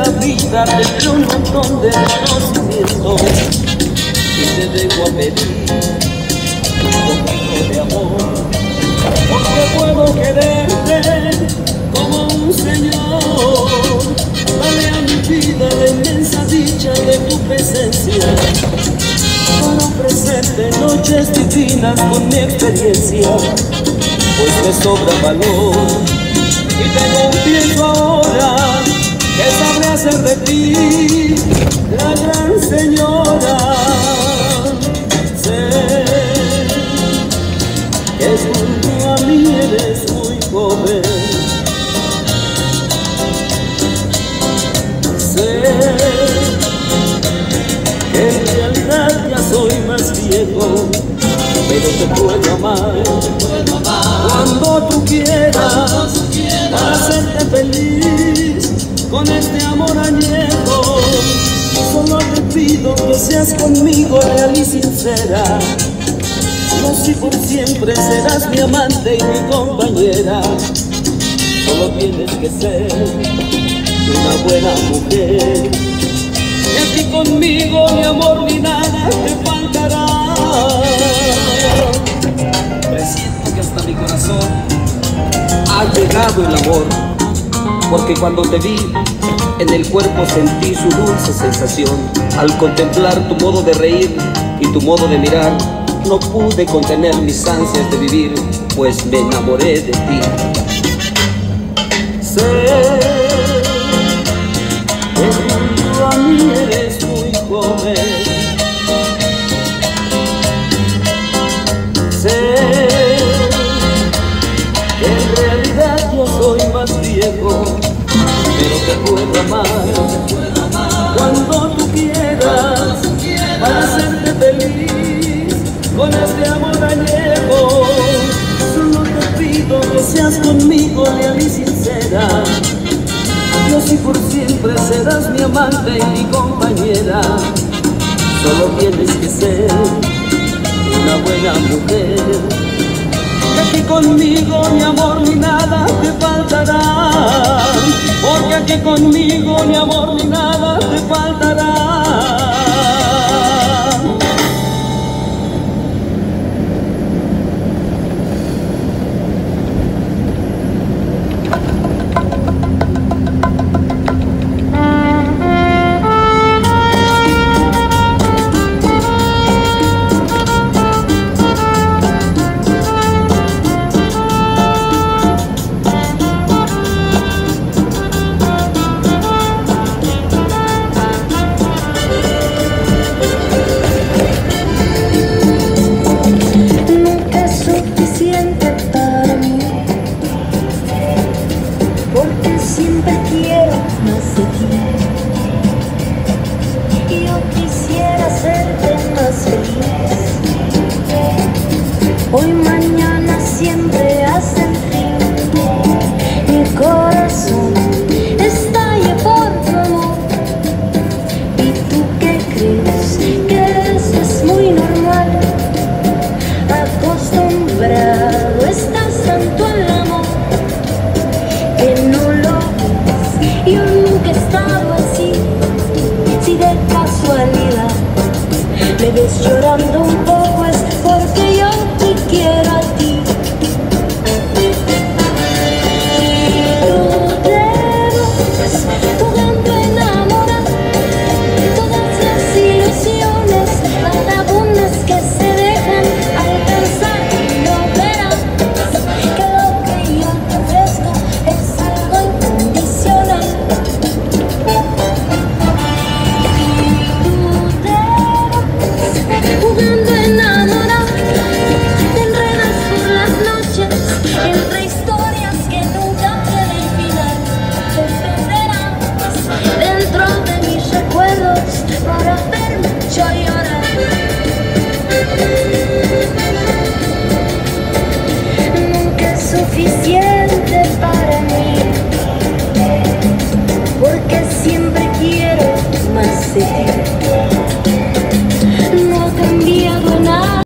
la vida tendré un montón de conocimientos y te dejo a pedir un poquito de amor, porque puedo quererte como un señor. Dale a mi vida la inmensa dicha de tu presencia, para ofrecerte noches divinas con mi experiencia, pues me sobra valor y te confieso ahora que sabré hacer de ti la gran señora. Sé que junto a mí eres muy joven, sé que en realidad ya soy más viejo, pero te puedo amar cuando tú quieras, para hacerte feliz con este amor añejo. Solo te pido que seas conmigo real y sincera, no si por siempre serás mi amante y mi compañera. Solo tienes que ser una buena mujer, y aquí conmigo ni amor ni nada te faltará. Presiento que hasta mi corazón ha llegado el amor, porque cuando te vi en el cuerpo sentí su dulce sensación. Al contemplar tu modo de reír y tu modo de mirar, no pude contener mis ansias de vivir, pues me enamoré de ti. Sé que junto a mí eres muy joven, sé que en realidad yo soy más viejo, pero te puedo amar cuando tú quieras, para hacerte feliz con este amor añejo. Solo te pido que seas conmigo leal y sincera, yo si por siempre serás mi amante y mi compañera. Solo tienes que ser una buena mujer, que aquí conmigo ni amor ni nada te faltará, porque aquí conmigo ni amor ni nada te faltará. Siempre quiero más de ti, y yo quisiera hacerte más feliz. Hoy, mañana, siempre hasta el fin. Mi corazón estalla por tu amor. ¿Y tú qué crees? Que eso es muy normal. Acostumbrado estás tanto al amor que no lo ves. Yo nunca he estado así. Si de casualidad me ves llorando un poco, es porque yo te quiero a ti. Tú debes jugando a enamorar todas las ilusiones vagabundas que se dejan alcanzar. No verás que lo que yo te ofrezco es algo incondicional. Tú debes jugando a enamorar, te enredas por las noches entre historias que nunca tienen final. Te perderás dentro de mis recuerdos para verme yo llorar. Nunca es suficiente para mí, porque siempre quiero más de ti.